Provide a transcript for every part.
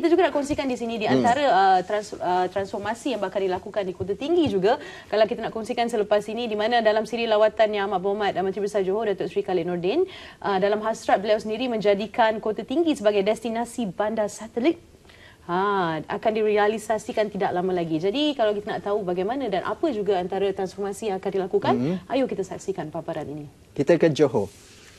kita juga nak kongsikan di sini di antara transformasi yang bakal dilakukan di Kota Tinggi juga. Kalau kita nak kongsikan selepas ini, di mana dalam siri lawatan yang Amat Berhormat Menteri Besar Johor Datuk Seri Khalid Nordin, dalam hasrat beliau sendiri menjadikan Kota Tinggi sebagai destinasi bandar satelit akan direalisasikan tidak lama lagi. Jadi kalau kita nak tahu bagaimana dan apa juga antara transformasi yang akan dilakukan, ayo kita saksikan paparan ini. Kita ke Johor.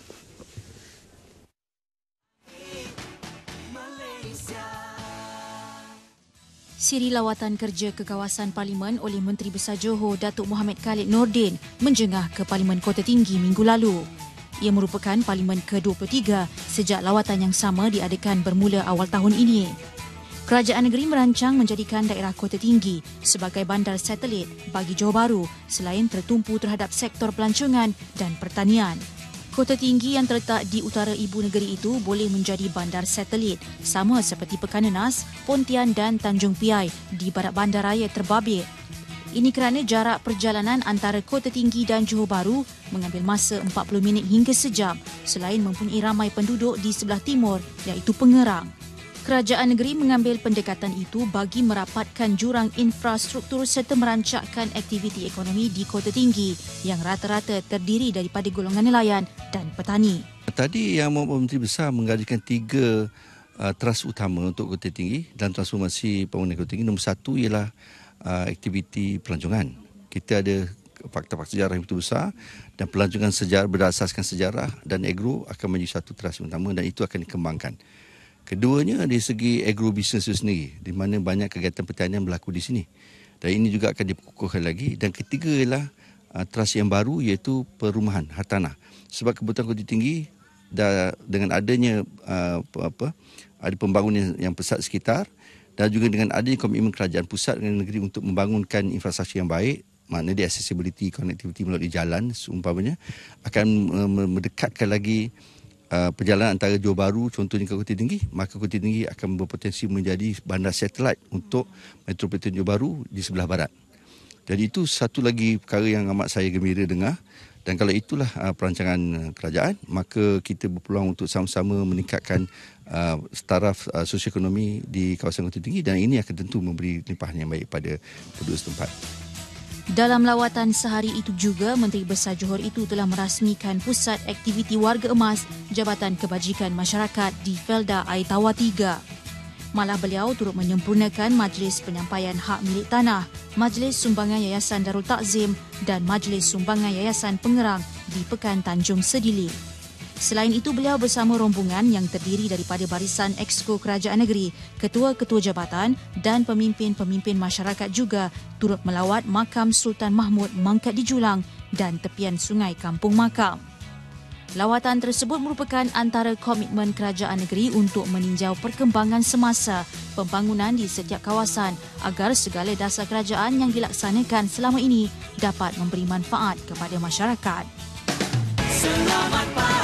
Siri lawatan kerja ke kawasan Parlimen oleh Menteri Besar Johor Datuk Mohamed Khalid Nordin menjengah ke Parlimen Kota Tinggi minggu lalu. Ia merupakan Parlimen ke-23 sejak lawatan yang sama diadakan bermula awal tahun ini. Kerajaan negeri merancang menjadikan daerah Kota Tinggi sebagai bandar satelit bagi Johor Bahru selain tertumpu terhadap sektor pelancongan dan pertanian. Kota Tinggi yang terletak di utara ibu negeri itu boleh menjadi bandar satelit sama seperti Pekanenas, Pontian dan Tanjung Piai di barat bandaraya terbabit. Ini kerana jarak perjalanan antara Kota Tinggi dan Johor Bahru mengambil masa 40 minit hingga sejam selain mempunyai ramai penduduk di sebelah timur iaitu Pengerang. Kerajaan negeri mengambil pendekatan itu bagi merapatkan jurang infrastruktur serta merancakkan aktiviti ekonomi di Kota Tinggi yang rata-rata terdiri daripada golongan nelayan dan petani. Tadi Yang Menteri Besar menggariskan 3 teras utama untuk Kota Tinggi dan transformasi pembangunan Kota Tinggi. Nombor 1 ialah aktiviti pelancongan. Kita ada fakta-fakta sejarah yang begitu besar dan pelancongan sejarah berdasarkan sejarah dan agro akan menjadi satu teras utama dan itu akan dikembangkan. Keduanya dari segi agrobisnes itu sendiri, di mana banyak kegiatan pertanian berlaku di sini. Dan ini juga akan dikukuhkan lagi. Dan ketiga ialah teras yang baru iaitu perumahan hartanah. Sebab kebutuhan Kota Tinggi dengan adanya ada pembangunan yang pesat sekitar dan juga dengan adanya komitmen kerajaan pusat dan negeri untuk membangunkan infrastruktur yang baik, maknanya accessibility, connectivity melalui jalan seumpamanya, akan mendekatkan lagi perjalanan antara Johor Bahru contohnya ke Kota Tinggi, maka Kota Tinggi akan berpotensi menjadi bandar satelit untuk Metropolitan Johor Bahru di sebelah barat. Jadi itu satu lagi perkara yang amat saya gembira dengar dan kalau itulah perancangan kerajaan, maka kita berpeluang untuk sama-sama meningkatkan taraf sosioekonomi di kawasan Kota Tinggi dan ini akan tentu memberi limpahan yang baik pada penduduk setempat. Dalam lawatan sehari itu juga, Menteri Besar Johor itu telah merasmikan Pusat Aktiviti Warga Emas Jabatan Kebajikan Masyarakat di Felda Air Tawar 3. Malah beliau turut menyempurnakan Majlis Penyampaian Hak Milik Tanah, Majlis Sumbangan Yayasan Darul Takzim dan Majlis Sumbangan Yayasan Pengerang di Pekan Tanjung Sedili. Selain itu, beliau bersama rombongan yang terdiri daripada barisan Exco Kerajaan Negeri, ketua-ketua jabatan dan pemimpin-pemimpin masyarakat juga turut melawat Makam Sultan Mahmud Mangkat di Julang dan tepian Sungai Kampung Makam. Lawatan tersebut merupakan antara komitmen kerajaan negeri untuk meninjau perkembangan semasa pembangunan di setiap kawasan agar segala dasar kerajaan yang dilaksanakan selama ini dapat memberi manfaat kepada masyarakat. Selamat pagi.